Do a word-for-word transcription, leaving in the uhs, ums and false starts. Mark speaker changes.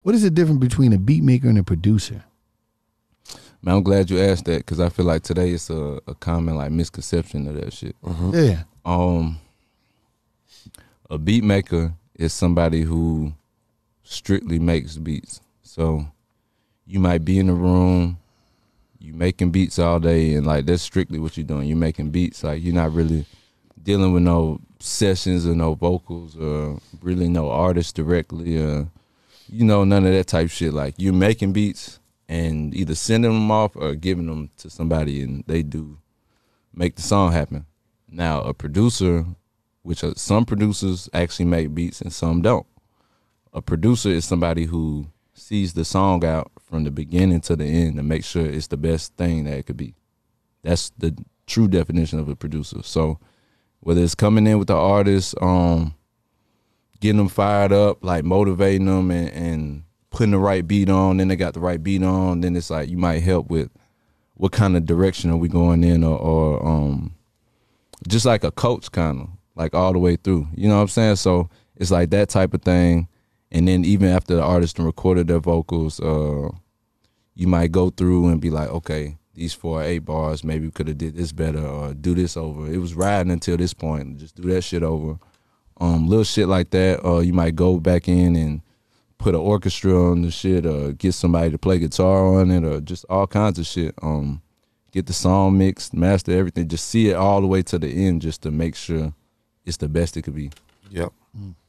Speaker 1: What is the difference between a beat maker and a producer?
Speaker 2: Man, I'm glad you asked that because I feel like today it's a, a common like misconception of that shit.
Speaker 1: Mm-hmm. Yeah.
Speaker 2: Um, a beat maker is somebody who strictly makes beats. So you might be in the room, you making beats all day, and like that's strictly what you're doing. You're making beats. Like you're not really dealing with no sessions or no vocals or really no artists directly or you know none of that type shit. Like you're making beats and either sending them off or giving them to somebody and they do make the song happen. Now a producer, which are, some producers actually make beats and some don't. A producer is somebody who sees the song out from the beginning to the end to make sure it's the best thing that it could be. That's the true definition of a producer. So whether it's coming in with the artist, um, getting them fired up, like motivating them and, and putting the right beat on, then they got the right beat on, then it's like you might help with what kind of direction are we going in or, or um, just like a coach kind of, like all the way through. You know what I'm saying? So it's like that type of thing. And then even after the artist recorded their vocals, uh, you might go through and be like, okay, these four eight bars, maybe we could have did this better or do this over. It was riding until this point. Just do that shit over. Um, little shit like that. Or you might go back in and put an orchestra on the shit or get somebody to play guitar on it or just all kinds of shit. Um, get the song mixed, master everything. Just see it all the way to the end just to make sure it's the best it could be.
Speaker 3: Yep. Mm.